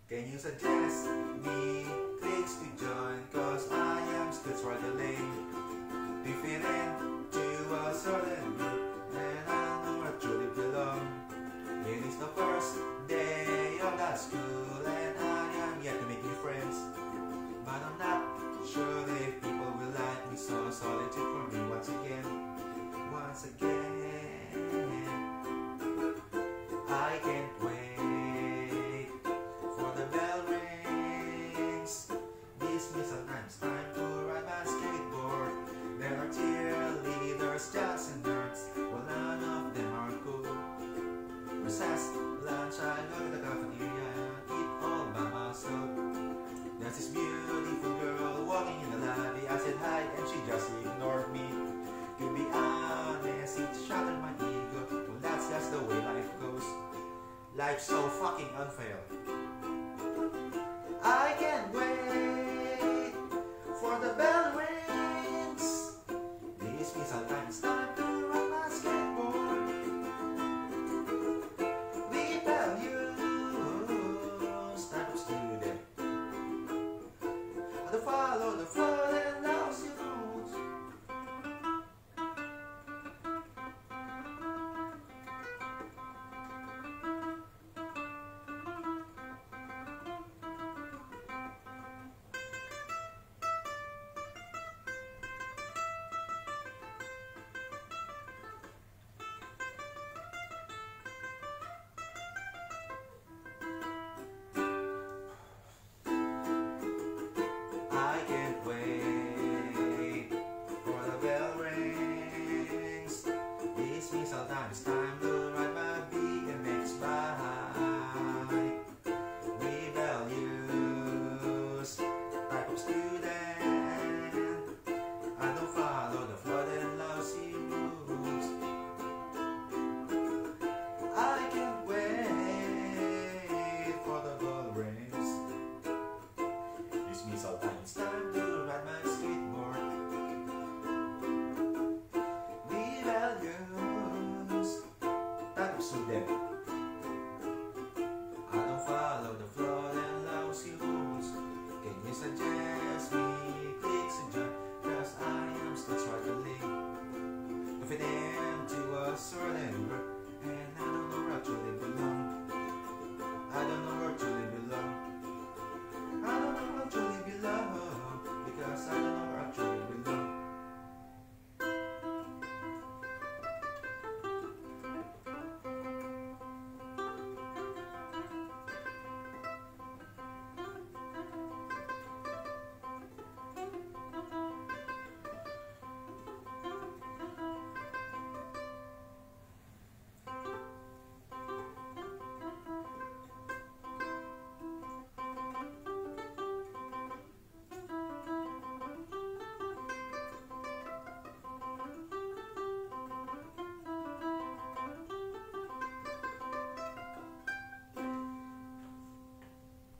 Can you suggest me cliques to join? Cause I am still struggling to fit into a certain group, and I know I truly belong. It is the first day of that school, and I am yet to make new friends, but I'm not sure if people will like me, so solitude for me once again. I can't wait for the bell rings. This means sometimes time to ride my skateboard. There are cheerleaders, jocks and nerds, well none of them are cool. Recess, lunch, I go to the cafeteria and eat all by myself. There's this beautiful girl walking in the lobby. I said hi and she just ignored me. To be honest, it shattered my ego. Well, that's just the way life goes. Life's so fucking unfair. I can't wait for the bell